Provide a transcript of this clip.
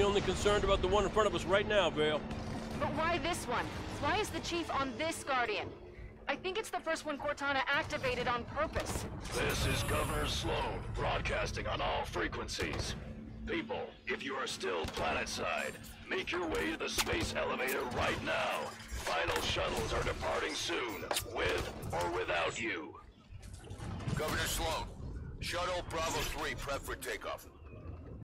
only concerned about the one in front of us right now, Vale. But why this one? Why is the chief on this Guardian? I think it's the first one Cortana activated on purpose. This is Governor Sloan, broadcasting on all frequencies. People, if you are still planetside, make your way to the space elevator right now. Final shuttles are departing soon, with or without you. Governor Sloan, Shuttle Bravo 3 prep for takeoff.